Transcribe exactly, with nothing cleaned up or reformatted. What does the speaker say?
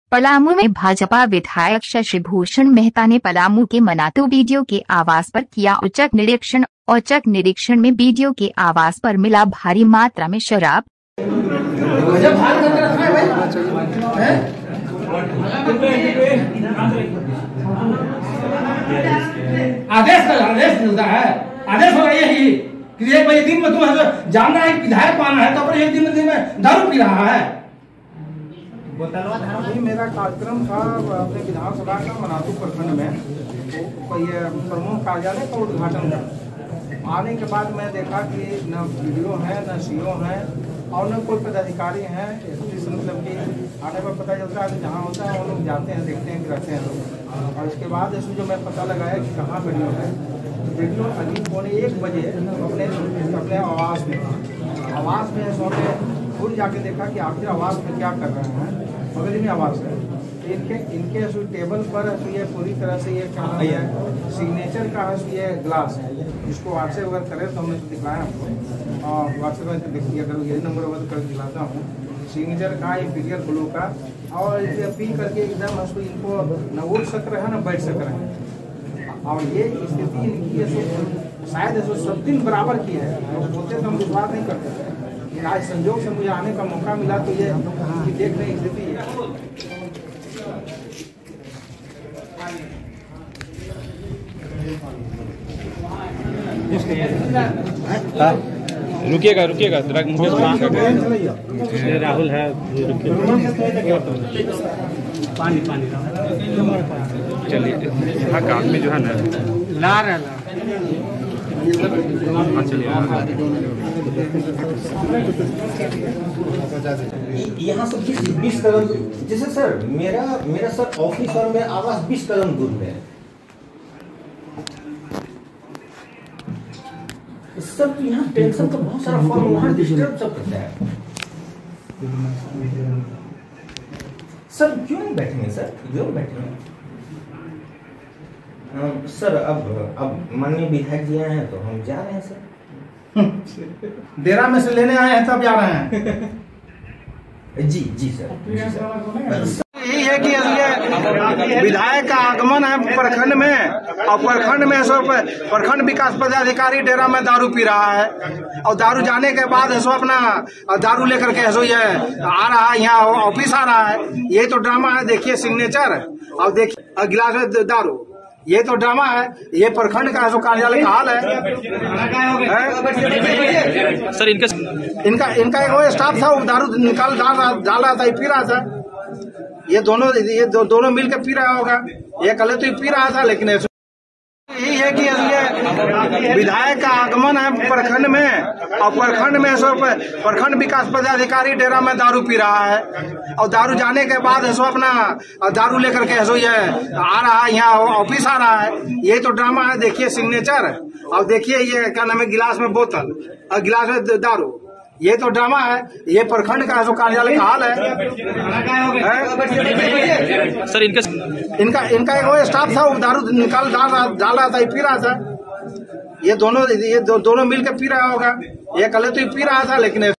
पलामू में भाजपा विधायक शशिभूषण मेहता ने पलामू के मनातू बीडीओ के आवास पर किया औचक निरीक्षण। औचक निरीक्षण में बीडीओ के आवास पर मिला भारी मात्रा में शराब। आदेश आदेश मिलता है, आदेश हो रही है ही कि एक बजे दिन में तुम जानना है विधायक पाना है, तो अपने एक दिन में दारू पी रहा है। अभी मेरा कार्यक्रम था अपने विधानसभा का मनातू प्रखंड में, तो ये प्रमुख कार्यालय का उद्घाटन था। आने के बाद मैं देखा कि न वीडियो है, न सीओ है और न कोई पदाधिकारी हैं। मतलब कि आने पर पता चलता है कि जहाँ होता है वो लोग जाते हैं, देखते हैं कि रहते हैं लोग। और इसके बाद इसमें जो मैं पता लगाया कि कहाँ वीडियो है, तो वीडियो अभी पौने एक बजे अपने अपने आवास में आवास में सोने खुद जाके देखा कि आखिर आवास में क्या कर रहे हैं। बगल में आवास है, इनके इनके टेबल पर ये पूरी तरह से ये क्या है, सिग्नेचर का है, ये ग्लास है। इसको व्हाट्सएप अगर करें तो हमने दिखाया आपको, और व्हाट्सएप में देखिए अगर ये नंबर वगैरह कर दिलाता हूँ। सिग्नेचर का इंपीरियल ब्लू का, और पी करके एकदम उसको इनको न उठ सक रहे हैं न बैठ सक रहे हैं। और ये स्थिति इनकी ऐसे शायद ऐसे सब दिन बराबर की है, बोलते तो हम विश्वास नहीं करते थे। आज संजोग से मुझे आने का मौका मिला तो ये देख रहे स्थिति है। रुकिएगा रुकिएगा राहुल है, पानी पानी चलिए। हाँ, काम में जो है ना ला रहा ला यहाँ से बीस बीस कदम, जैसे सर मेरा मेरा सर ऑफिस और मेरा आवास बीस कदम दूर में है। सर तो यहाँ टेंशन का बहुत सारा फॉर्म वहाँ डिस्टर्ब सब करता है। सर क्यों नहीं बैठेंगे सर, क्यों बैठेंगे सर? अब अब माननीय विधायक जी आए हैं तो हम जा रहे हैं सर। डेरा में से लेने आए हैं तब जा रहे हैं। जी जी सर। यही है कि ये विधायक का आगमन है प्रखंड में, और प्रखंड में सो प्रखंड विकास पदाधिकारी डेरा में दारू पी रहा है, और दारू जाने के बाद सो अपना दारू लेकर के सो ये आ रहा है, यहाँ ऑफिस आ रहा है। ये तो ड्रामा है। देखिए सिग्नेचर और देखिए गिलास में दारू, ये तो ड्रामा है। ये प्रखंड का जो कार्यालय का हाल है, है? सर इनका इनका इनका एक वो स्टाफ था, वो दारू निकाल डाल रहा डाल रहा था, पी रहा था। ये दोनों ये दो, दोनों मिलकर पी रहा होगा। ये कल तो पी रहा था, लेकिन यही है कि ये विधायक का आगमन है प्रखंड में, और प्रखंड में सो प्रखंड विकास पदाधिकारी डेरा में दारू पी रहा है, और दारू जाने के बाद सो अपना दारू लेकर के सो ये आ रहा है, यहाँ ऑफिस आ रहा है। ये तो ड्रामा है। देखिए सिग्नेचर और देखिए ये क्या नाम है, गिलास में बोतल और गिलास में दारू, ये तो ड्रामा है। ये प्रखंड का जो कार्यालय का हाल है, है? सर इनका इनका इनका एक वो स्टाफ था, वो दारू निकाल डाल रहा डाल रहा था, पी रहा था। ये दोनों ये दो, दोनों मिलकर पी रहा होगा। ये कल तो पी रहा था, लेकिन